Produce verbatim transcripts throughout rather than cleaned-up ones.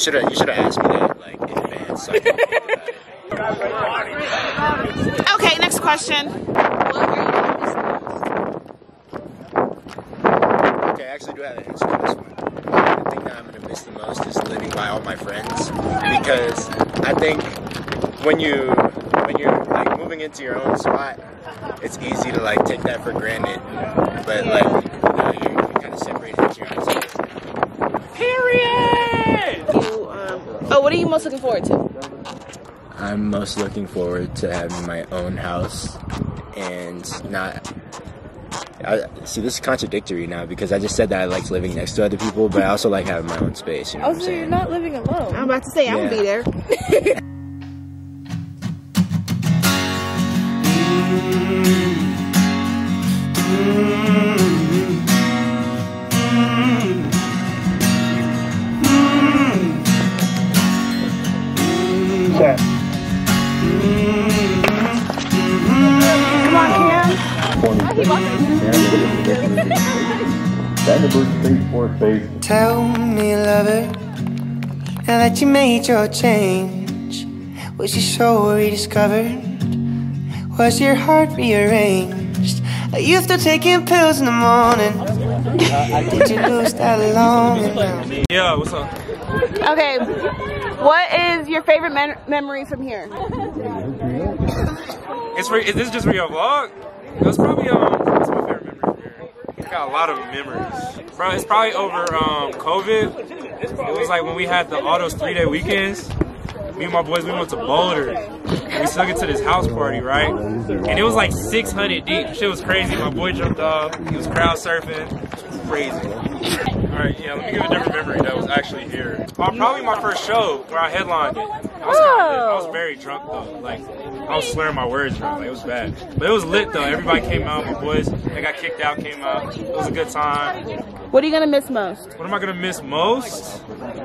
should have you should have asked me that like in advance. So I could think about it. Okay, next question. Okay, I actually do have an answer to this one. The thing that I'm gonna miss the most is living by all my friends, because I think when you when you're like moving into your own spot, it's easy to like take that for granted, but like you know you're, you're kind of separated into your own space. Period. You, um, oh, what are you most looking forward to? I'm most looking forward to having my own house and not. I, see, this is contradictory now because I just said that I like living next to other people, but I also like having my own space. You know oh, what I'm so saying? You're not living alone. I'm about to say, yeah. I'm gonna be there. Come on, Cam. Tell me, lover, now that you made your change, was your soul rediscovered? Was your heart rearranged? Are you still taking pills in the morning? Did you lose that longing now? Yeah, what's up? Okay, what is your favorite me memory from here? It's for, is this just for your vlog? That's probably um, that's my favorite memory from here. I got a lot of memories. Bro, it's probably over um COVID. It was like when we had the all those three day weekends. Me and my boys, we went to Boulder. We snuck into this house party, right? And it was like six hundred deep. Shit was crazy. My boy jumped off. He was crowd surfing. Crazy. Alright, yeah, let me give a different memory that was actually here. Uh, probably my first show where I headlined it. I was, kinda, I was very drunk though. Like, I was slurring my words drunk. Like, it was bad. But it was lit though. Everybody came out. My boys, they got kicked out, came out. It was a good time. What are you gonna miss most? What am I gonna miss most?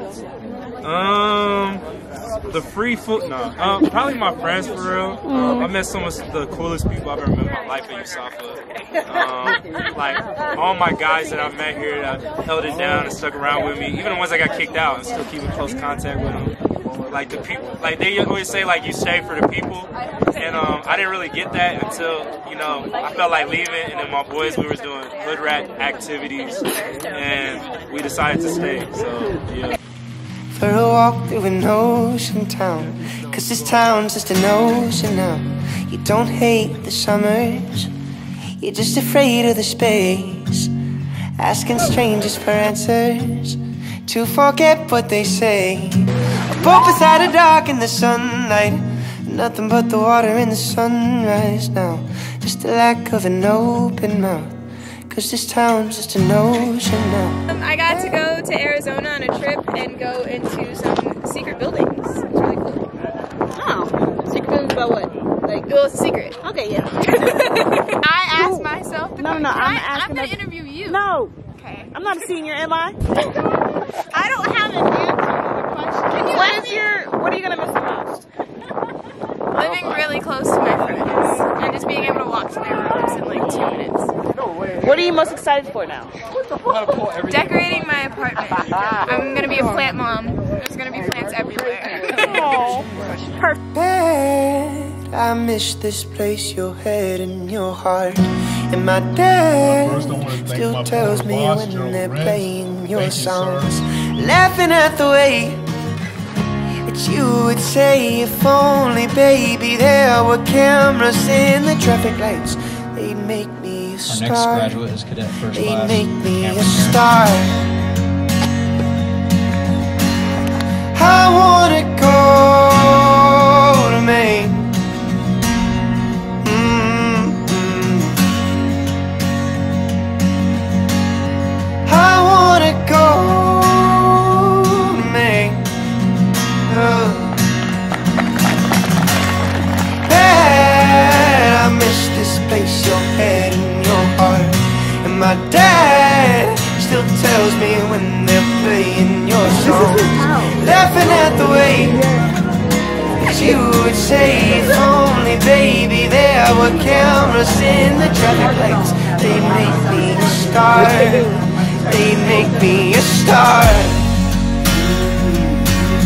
Um, the free food. No, um, probably my friends for real. Um, I met some of the coolest people I've ever met in my life at U S A F A. Um, like all my guys that I met here that held it down and stuck around with me, even the ones that got kicked out, and still keep in close contact with them. Like the people, like they always say, like you stay for the people, and um, I didn't really get that until you know I felt like leaving, and then my boys we were doing hood rat activities, and we decided to stay. So yeah. For a walk through an ocean town, cause this town's just an ocean now. You don't hate the summers, you're just afraid of the space, asking strangers for answers to forget what they say. A boat beside a dock in the sunlight, nothing but the water in the sunrise now. Just a lack of an open mouth, cause this town's just an ocean now. Um, I got to go to Arizona on a trip and go into some secret buildings. It's really cool. Oh, secret buildings about what? Like, well, it's a secret. Okay, yeah. I asked myself the No, no, no, question. I'm I, asking I'm gonna us- interview you. No. Okay. I'm not a senior, am I? I don't have an answer to the question. Can you What let is me- your, what are you gonna miss the most? Living really close to my friends and just being able to walk to my rooms in like two minutes. What are you most excited for now? Decorating my apartment. I'm gonna be a plant mom. There's gonna be plants everywhere. Oh, perfect. Dad, I miss this place, your head and your heart. And my dad still tells me when they're playing your songs, laughing at the way that you would say, if only, baby, there were cameras in the traffic lights, they'd make me a star. Our next graduate is cadet first They'd class. make me a Cameron star. I wanna go to Maine. Mm-hmm. I wanna go to Maine. Oh. Dad, I miss this place, your head and your heart. And my dad still tells me when they're playing your songs, laughing at the way that you would say, if only, baby, there were cameras in the traffic lights, they'd make me a star. They'd make me a star.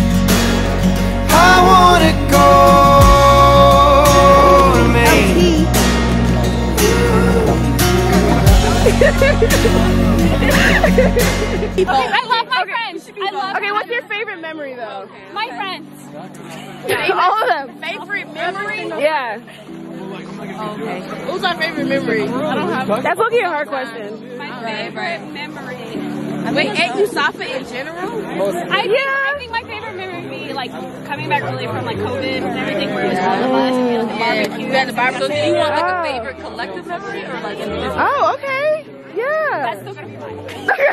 Okay, I love my friends. I love Okay, what's your favorite memory though? my friends. All of them. Favorite memory? Yeah. Okay. Who's our favorite memory? I don't have. That's looking a hard question. My favorite memory. Wait, at U S A F A in general? I think, I think my favorite memory would be like coming back early from like COVID and everything where it was all of us and we had the barbecue. You had the barbecue. So do you want like a favorite collective memory or like individual? Oh, okay. Yeah. That's still gonna be mine.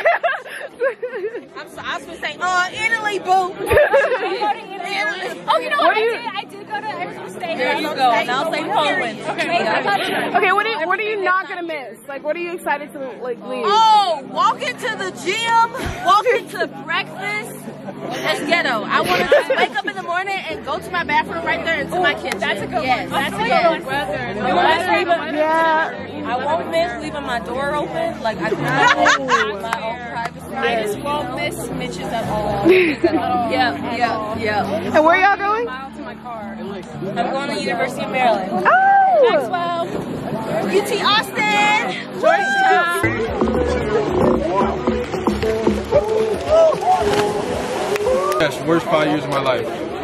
I'm so, I was gonna say, uh, Italy, boo. Italy. Oh, you know what? I did, I did go to Arizona State. There you go. And I'll say Poland. Okay. Okay, what are you, what are you not gonna miss? Like, what are you excited to like leave? Oh, walking to the gym, walking to breakfast. That's ghetto. I want to just wake up in the morning and go to my bathroom right there and to my kitchen. That's a good yes, one. That's a good one. Yeah. I won't miss leaving my door open. Like, I do not want my own privacy. I just won't miss Mitch's at all. Yeah, yeah, yeah. And where y'all going? Mile to my car. I'm going to the University of Maryland. Oh! Maxwell. U T Austin. Georgetown. Yes, worst five years of my life.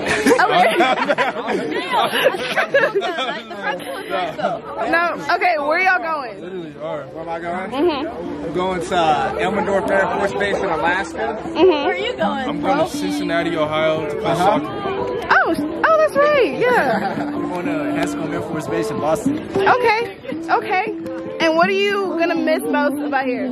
No, okay, where y'all going? Literally are. Where am I going? Mm-hmm. I'm going to uh, Elmendorf Air Force Base in Alaska. Mm-hmm. Where are you going, I'm bro? going to Cincinnati, Ohio to play Uh-huh. soccer. Oh, oh, that's right, yeah. I'm going to Hanscom Air Force Base in Boston. Okay, okay. And what are you gonna miss most about here?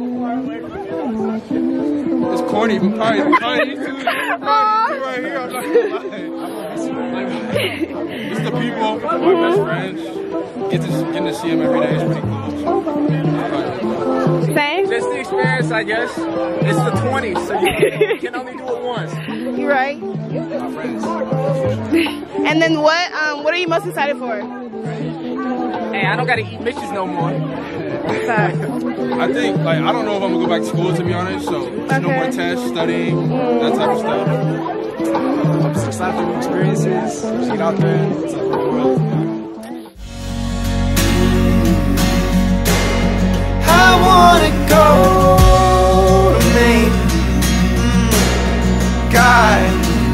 It's corny, but probably, probably you two Aww. right here. I'm not gonna lie. It's the people, my best friends. Get to getting to see them every day is pretty cool. Same? Just the experience, I guess. It's the twenties, so you can only do it once. You right? And then what? Um, what are you most excited for? Hey, I don't gotta eat Mitch's no more. I think, like, I don't know if I'm gonna go back to school, to be honest. So, just no more tests, studying, that type of stuff. I'm just excited for new experiences. Just get out there and see the world. I wanna go to Maine. God,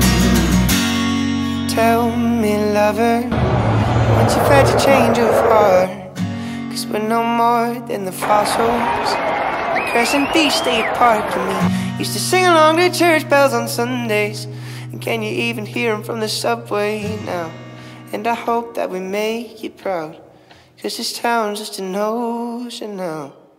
tell me, lover, once you've had to change of heart, 'cause we're no more than the fossils. The Crescent Beach State Park to me. Used to sing along to church bells on Sundays. And can you even hear them from the subway now? And I hope that we make you proud, 'cause this town's just an ocean now.